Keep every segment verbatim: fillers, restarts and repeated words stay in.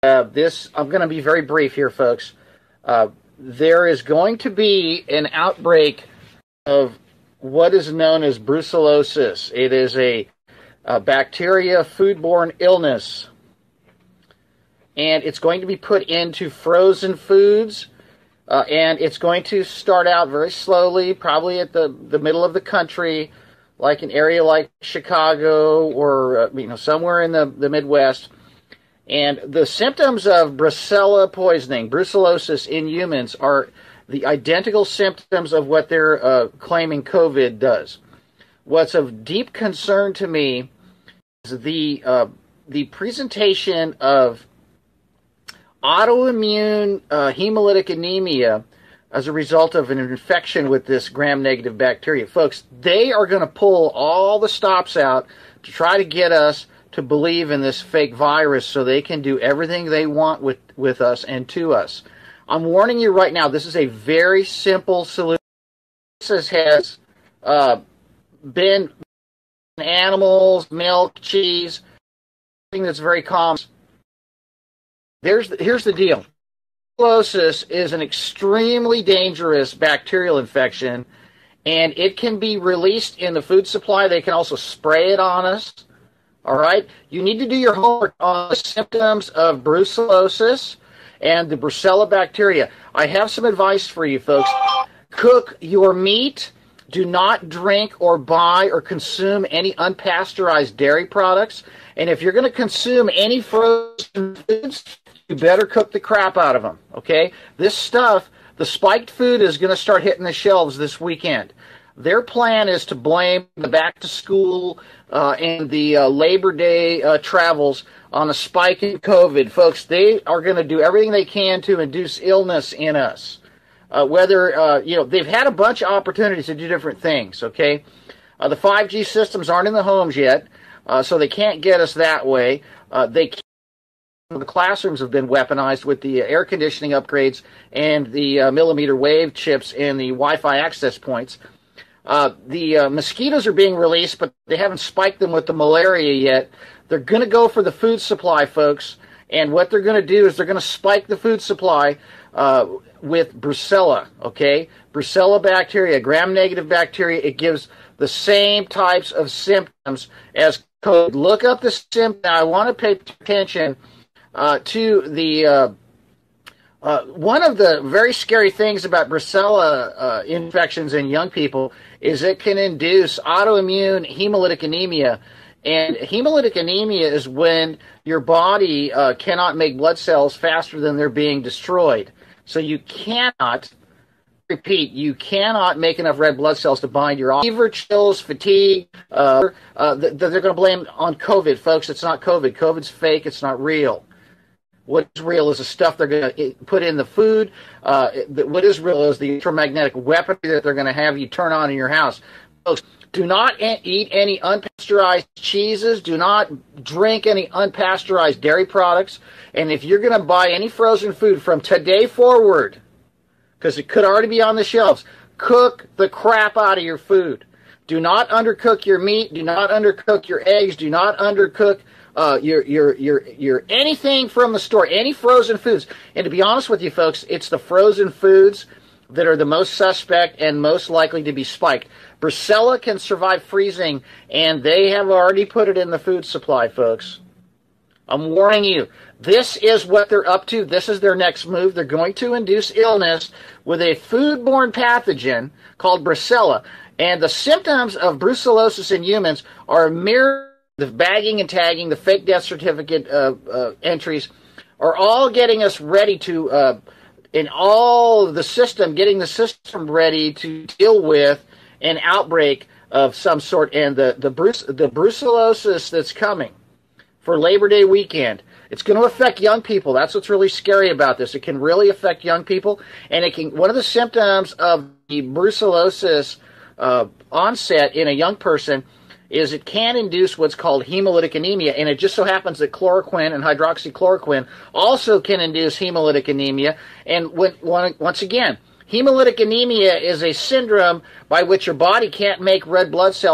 Uh, this, I'm going to be very brief here, folks. Uh, there is going to be an outbreak of what is known as brucellosis. It is a, a bacteria foodborne illness, and it's going to be put into frozen foods, uh, and it's going to start out very slowly, probably at the, the middle of the country, like an area like Chicago or uh, you know somewhere in the, the Midwest. And the symptoms of Brucella poisoning, brucellosis in humans, are the identical symptoms of what they're uh, claiming COVID does. What's of deep concern to me is the uh, the presentation of autoimmune uh, hemolytic anemia as a result of an infection with this gram-negative bacteria. Folks, they are going to pull all the stops out to try to get us to believe in this fake virus so they can do everything they want with, with us and to us. I'm warning you right now, this is a very simple solution. This has uh, been animals, milk, cheese, something that's very common. There's the, here's the deal. Brucellosis is an extremely dangerous bacterial infection, and it can be released in the food supply. They can also spray it on us. All right? You need to do your homework on the symptoms of brucellosis and the Brucella bacteria. I have some advice for you, folks. Cook your meat. Do not drink or buy or consume any unpasteurized dairy products. And if you're going to consume any frozen foods, you better cook the crap out of them, okay? This stuff, the spiked food, is going to start hitting the shelves this weekend. Their plan is to blame the back-to-school uh, and the uh, Labor Day uh, travels on a spike in COVID. Folks, they are going to do everything they can to induce illness in us. Uh, whether, uh, you know, they've had a bunch of opportunities to do different things, okay? Uh, the five G systems aren't in the homes yet, uh, so they can't get us that way. Uh, they can't. The classrooms have been weaponized with the air conditioning upgrades and the uh, millimeter wave chips and the Wi-Fi access points. Uh, the uh, mosquitoes are being released, but they haven't spiked them with the malaria yet. They're going to go for the food supply, folks, and what they're going to do is they're going to spike the food supply uh, with Brucella, okay? Brucella bacteria, gram-negative bacteria. It gives the same types of symptoms as COVID. Look up the symptoms. I want to pay attention Uh, to the, uh, uh, one of the very scary things about Brucella uh, infections in young people is it can induce autoimmune hemolytic anemia. And hemolytic anemia is when your body uh, cannot make blood cells faster than they're being destroyed. So you cannot, repeat, you cannot make enough red blood cells to bind your fever, chills, fatigue. Uh, uh, that they're going to blame on COVID, folks. It's not COVID. COVID's fake. It's not real. What's real is the stuff they're going to put in the food. Uh, what is real is the electromagnetic weaponry that they're going to have you turn on in your house. Folks, do not eat any unpasteurized cheeses. Do not drink any unpasteurized dairy products. And if you're going to buy any frozen food from today forward, because it could already be on the shelves, cook the crap out of your food. Do not undercook your meat. Do not undercook your eggs. Do not undercook Uh, your, your, your, your anything from the store, any frozen foods. And to be honest with you, folks, it's the frozen foods that are the most suspect and most likely to be spiked. Brucella can survive freezing, and they have already put it in the food supply, folks. I'm warning you. This is what they're up to. This is their next move. They're going to induce illness with a foodborne pathogen called Brucella. And the symptoms of brucellosis in humans are mere. The bagging and tagging, the fake death certificate uh, uh, entries are all getting us ready to, uh, in all of the system, getting the system ready to deal with an outbreak of some sort. And the, the, bruce, the brucellosis that's coming for Labor Day weekend, it's going to affect young people. That's what's really scary about this. It can really affect young people. And it can. One of the symptoms of the brucellosis uh, onset in a young person is it can induce what's called hemolytic anemia, and it just so happens that chloroquine and hydroxychloroquine also can induce hemolytic anemia. And when, when, once again, hemolytic anemia is a syndrome by which your body can't make red blood cells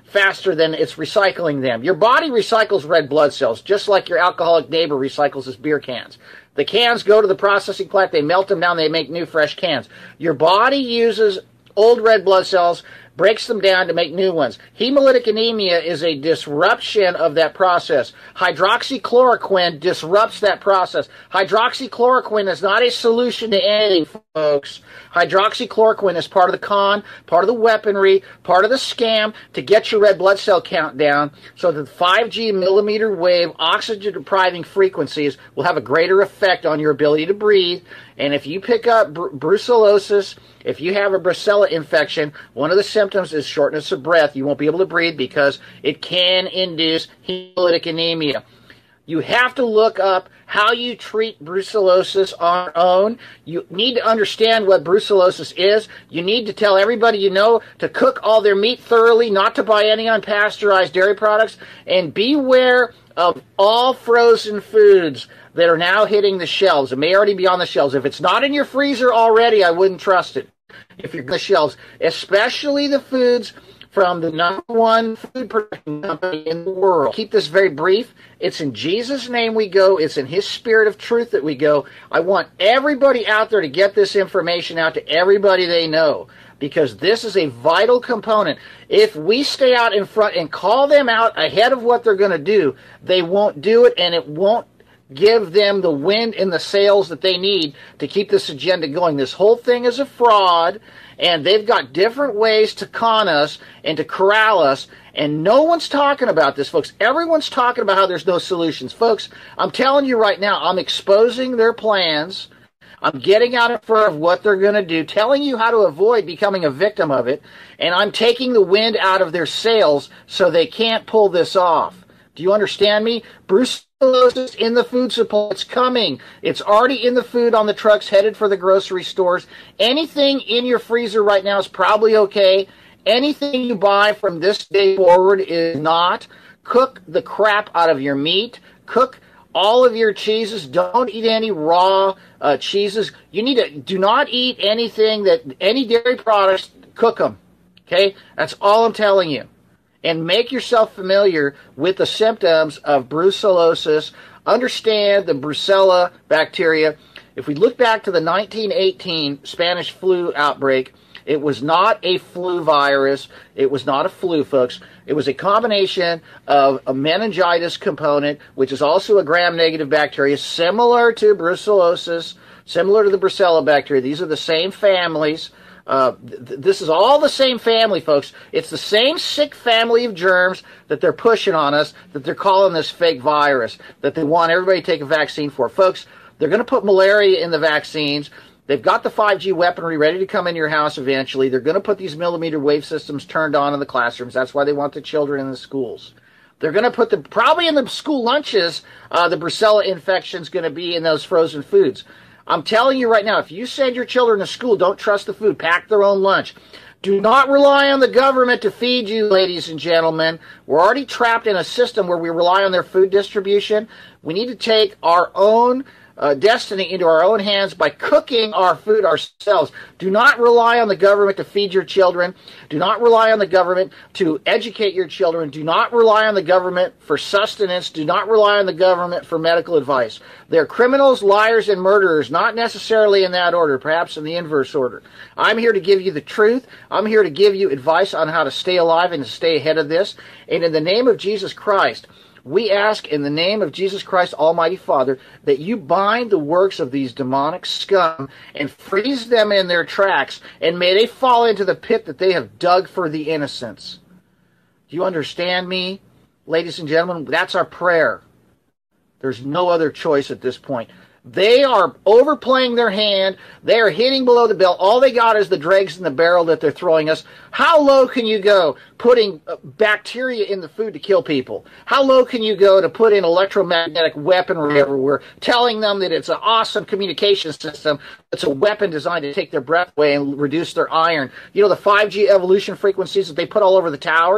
faster than it's recycling them. Your body recycles red blood cells, just like your alcoholic neighbor recycles his beer cans. The cans go to the processing plant, they melt them down, they make new fresh cans. Your body uses old red blood cells, breaks them down to make new ones. Hemolytic anemia is a disruption of that process. Hydroxychloroquine disrupts that process. Hydroxychloroquine is not a solution to anything, folks. Hydroxychloroquine is part of the con, part of the weaponry, part of the scam to get your red blood cell count down so that the five G millimeter wave oxygen-depriving frequencies will have a greater effect on your ability to breathe. And if you pick up br brucellosis, if you have a brucella infection, one of the symptoms is shortness of breath. You won't be able to breathe because it can induce hemolytic anemia. You have to look up how you treat brucellosis on your own. You need to understand what brucellosis is. You need to tell everybody you know to cook all their meat thoroughly, not to buy any unpasteurized dairy products, and beware of all frozen foods that are now hitting the shelves. It may already be on the shelves. If it's not in your freezer already, I wouldn't trust it. If you're on the shelves, especially the foods from the number one food production company in the world. Keep this very brief. It's in Jesus' name we go. It's in His Spirit of truth that we go. I want everybody out there to get this information out to everybody they know, because this is a vital component. If we stay out in front and call them out ahead of what they're going to do, they won't do it, and it won't give them the wind in the sails that they need to keep this agenda going. This whole thing is a fraud, and they've got different ways to con us and to corral us, and no one's talking about this, folks. Everyone's talking about how there's no solutions. Folks, I'm telling you right now, I'm exposing their plans. I'm getting out in front of what they're going to do, telling you how to avoid becoming a victim of it, and I'm taking the wind out of their sails so they can't pull this off. Do you understand me? Brucellosis in the food supply. It's coming. It's already in the food on the trucks headed for the grocery stores. Anything in your freezer right now is probably okay. Anything you buy from this day forward is not. Cook the crap out of your meat. Cook all of your cheeses. Don't eat any raw uh, cheeses. You need to do not eat anything that any dairy products. Cook them. Okay? That's all I'm telling you. And make yourself familiar with the symptoms of brucellosis. Understand the brucella bacteria. If we look back to the nineteen eighteen Spanish flu outbreak, it was not a flu virus. It was not a flu, folks. It was a combination of a meningitis component, which is also a gram-negative bacteria, similar to brucellosis, similar to the brucella bacteria. These are the same families. Uh, th this is all the same family, folks. It's the same sick family of germs that they're pushing on us, that they're calling this fake virus, that they want everybody to take a vaccine for. Folks, they're going to put malaria in the vaccines. They've got the five G weaponry ready to come in your house eventually. They're going to put these millimeter wave systems turned on in the classrooms. That's why they want the children in the schools. They're going to put the, probably in the school lunches, uh, the brucella infection is going to be in those frozen foods. I'm telling you right now, if you send your children to school, don't trust the food. Pack their own lunch. Do not rely on the government to feed you, ladies and gentlemen. We're already trapped in a system where we rely on their food distribution. We need to take our own uh, destiny into our own hands by cooking our food ourselves. Do not rely on the government to feed your children. Do not rely on the government to educate your children. Do not rely on the government for sustenance. Do not rely on the government for medical advice. They're criminals, liars, and murderers, not necessarily in that order, perhaps in the inverse order. I'm here to give you the truth. I'm here to give you advice on how to stay alive and to stay ahead of this. And in the name of Jesus Christ, we ask in the name of Jesus Christ, Almighty Father, that you bind the works of these demonic scum and freeze them in their tracks, and may they fall into the pit that they have dug for the innocents. Do you understand me, ladies and gentlemen? That's our prayer. There's no other choice at this point. They are overplaying their hand. They are hitting below the belt. All they got is the dregs in the barrel that they're throwing us. How low can you go putting bacteria in the food to kill people? How low can you go to put in electromagnetic weaponry everywhere, telling them that it's an awesome communication system, it's a weapon designed to take their breath away and reduce their iron? You know, the five G evolution frequencies that they put all over the towers,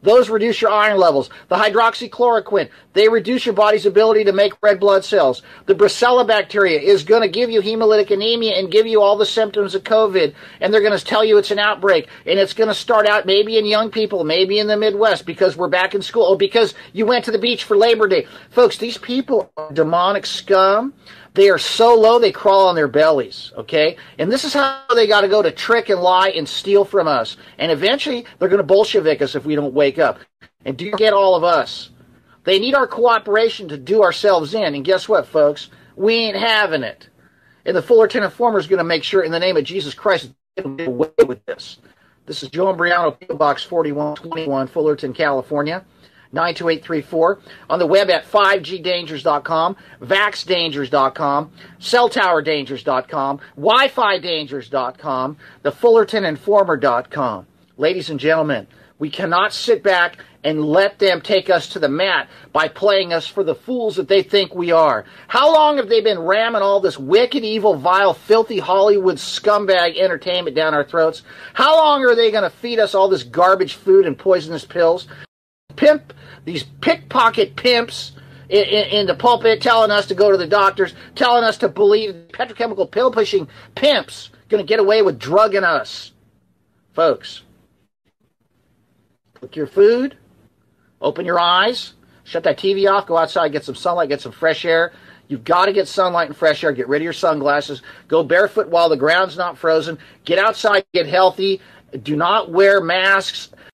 Those reduce your iron levels. The hydroxychloroquine, they reduce your body's ability to make red blood cells. The Brucella bacteria is going to give you hemolytic anemia and give you all the symptoms of COVID, and they're going to tell you it's an outbreak, and it's going to start out maybe in young people, maybe in the Midwest, because we're back in school, or because you went to the beach for Labor Day. Folks, these people are demonic scum. They are so low they crawl on their bellies, okay? And this is how they got to go to trick and lie and steal from us. And eventually, they're going to Bolshevik us if we don't wake up. And do you get all of us? They need our cooperation to do ourselves in. And guess what, folks? We ain't having it. And the Fullerton Informer is going to make sure, in the name of Jesus Christ, we get away with this. This is Joe Imbriano, P O Box forty-one twenty-one, Fullerton, California. nine two eight three four, on the web at five G dangers dot com, vax dangers dot com, cell tower dangers dot com, wi fi dangers dot com, the fullerton informer dot com. Ladies and gentlemen, we cannot sit back and let them take us to the mat by playing us for the fools that they think we are. How long have they been ramming all this wicked, evil, vile, filthy Hollywood scumbag entertainment down our throats? How long are they going to feed us all this garbage food and poisonous pills? Pimp, these pickpocket pimps in, in, in the pulpit telling us to go to the doctors, telling us to believe petrochemical pill-pushing pimps going to get away with drugging us. Folks, cook your food, open your eyes, shut that T V off, go outside, get some sunlight, get some fresh air. You've got to get sunlight and fresh air. Get rid of your sunglasses. Go barefoot while the ground's not frozen. Get outside, get healthy. Do not wear masks.